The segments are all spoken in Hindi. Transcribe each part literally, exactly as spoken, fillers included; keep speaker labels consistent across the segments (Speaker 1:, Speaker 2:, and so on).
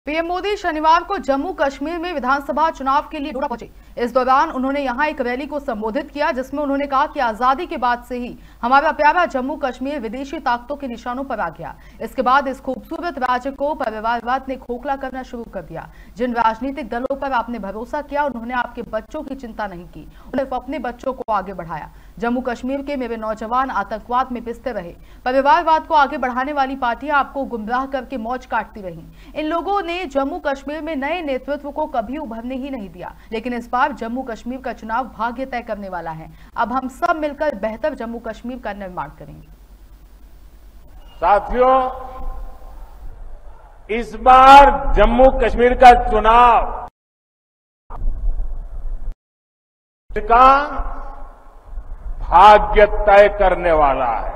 Speaker 1: पीएम मोदी शनिवार को जम्मू कश्मीर में विधानसभा चुनाव के लिए डोडा पहुंचे। इस दौरान उन्होंने यहां एक रैली को संबोधित किया, जिसमें उन्होंने कहा कि आजादी के बाद से ही हमारा प्यारा जम्मू कश्मीर विदेशी ताकतों के निशानों पर आ गया। इसके बाद इस खूबसूरत राज्य को परिवारवाद ने खोखला करना शुरू कर दिया। जिन राजनीतिक दलों पर आपने भरोसा किया, उन्होंने आपके बच्चों की चिंता नहीं की, उन्होंने अपने बच्चों को आगे बढ़ाया। जम्मू कश्मीर के मेरे नौजवान आतंकवाद में पिसते रहे। परिवारवाद को आगे बढ़ाने वाली पार्टियां आपको गुमराह करके मौज काटती रही। इन लोगों ने जम्मू कश्मीर में नए नेतृत्व को कभी उभरने ही नहीं दिया, लेकिन इस बार जम्मू कश्मीर का चुनाव भाग्य तय करने वाला है। अब हम सब मिलकर बेहतर जम्मू कश्मीर का निर्माण करेंगे।
Speaker 2: साथियों, इस बार जम्मू कश्मीर का चुनाव का भाग्य तय करने वाला है।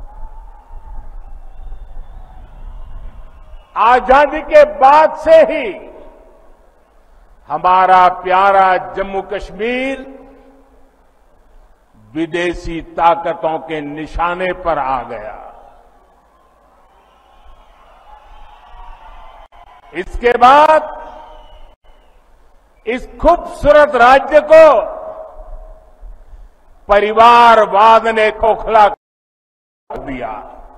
Speaker 2: आजादी के बाद से ही हमारा प्यारा जम्मू कश्मीर विदेशी ताकतों के निशाने पर आ गया। इसके बाद इस खूबसूरत राज्य को परिवारवाद ने खोखला कर दिया।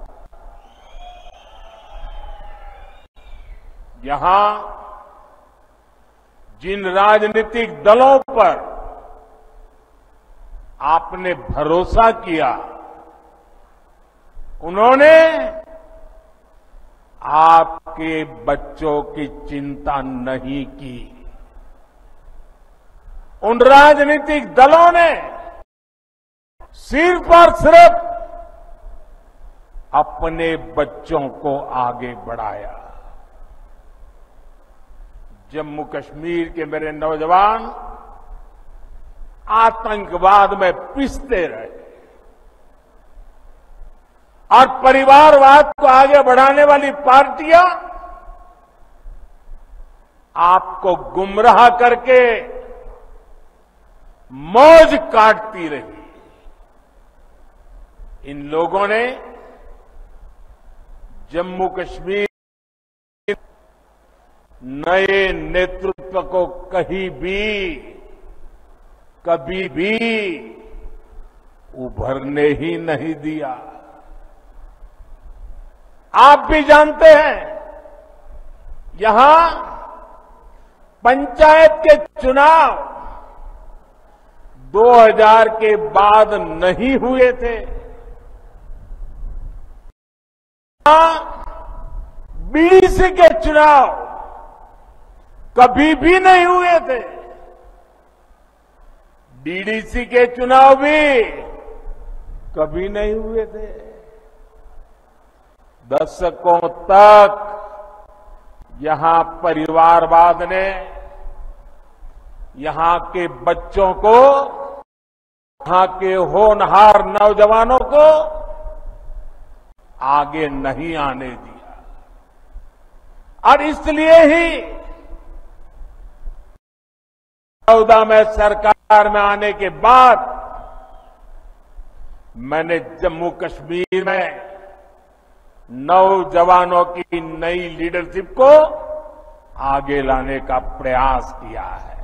Speaker 2: यहां जिन राजनीतिक दलों पर आपने भरोसा किया, उन्होंने आपके बच्चों की चिंता नहीं की। उन राजनीतिक दलों ने सिर्फ और सिर्फ अपने बच्चों को आगे बढ़ाया। जम्मू कश्मीर के मेरे नौजवान आतंकवाद में पिसते रहे और परिवारवाद को आगे बढ़ाने वाली पार्टियां आपको गुमराह करके मौज काटती रही। इन लोगों ने जम्मू कश्मीर नए नेतृत्व को कहीं भी कभी भी उभरने ही नहीं दिया। आप भी जानते हैं, यहां पंचायत के चुनाव दो हज़ार के बाद नहीं हुए थे। बीडीसी के चुनाव कभी भी नहीं हुए थे। डीडीसी के चुनाव भी कभी नहीं हुए थे। दशकों तक यहां परिवारवाद ने यहां के बच्चों को, यहां के होनहार नौजवानों को आगे नहीं आने दिया। और इसलिए ही चौदह में सरकार में आने के बाद मैंने जम्मू कश्मीर में नौजवानों की नई लीडरशिप को आगे लाने का प्रयास किया है।